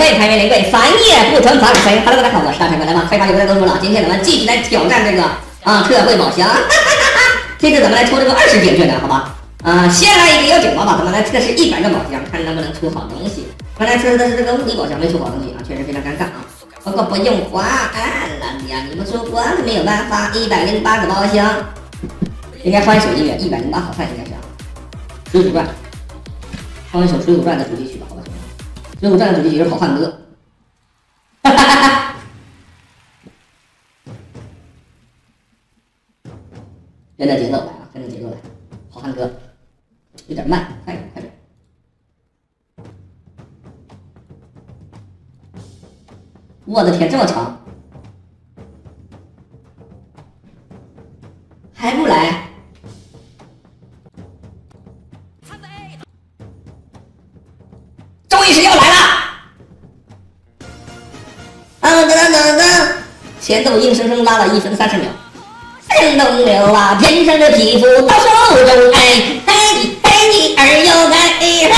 贵，开源连贵，翻页不成反谁 ？Hello， 大家好，我是大帅哥，来吧，废话就不再多说了，今天咱们继续来挑战这个特惠宝箱，这次咱们来抽这个20点券的，好吧？先来一个198吧，咱们来测试100个宝箱，看能不能出好东西。刚才测的是这个无敌宝箱，没出好东西啊，确实非常尴尬啊。不过不用慌，老弟啊，你们出关没有办法，108个宝箱，应该换一首音乐，108好看应该是啊，《水浒传》，放一首《水浒传》的主题曲吧，好吧，兄弟，《水浒传》的主题曲是《好汉歌》，哈哈哈哈，跟着节奏来啊，跟着节奏来，《好汉歌》有点慢，快点，快点。我的天，这么长，还不来？终于是要来了！噔噔噔噔，前奏硬生生拉了1分30秒。神东流啊，天生的皮肤到手中，哎，嘿嘿你儿又该嘿。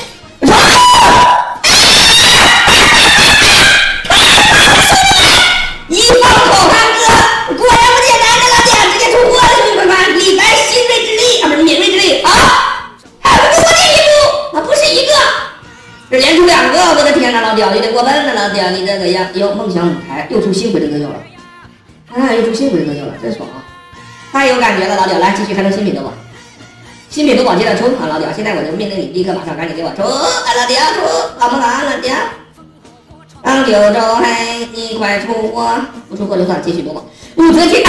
这连出2个，我的天哪，老屌，有点过分了，老屌，你这个样，哟，梦想舞台又出新回的歌秀了，又出新回的歌秀了，真爽啊！太有感觉了，老屌，来继续开通新品夺宝，新品夺宝接着抽啊，老屌，现在我就命令你立刻马上赶紧给我抽，老屌出，好不好，老屌？当九州嘿，你快出货，不出货就算，继续夺宝，武则天。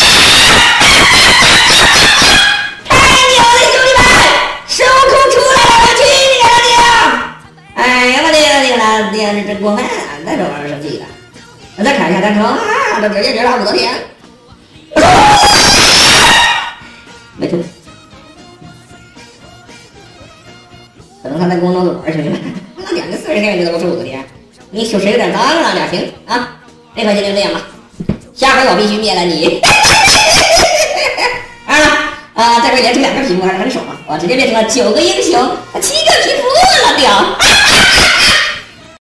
这真过分，再说玩生气了。我再看一下单抽啊，这直接绝杀武则天，没出，可能他在跟我闹着玩，兄弟们。那2个40天就都是武则天，你手谁有点脏了点行啊？这回就这样吧，下回我必须灭了你。这回连出2个皮肤还是很爽啊！我直接变成了9个英雄，7个皮肤了屌。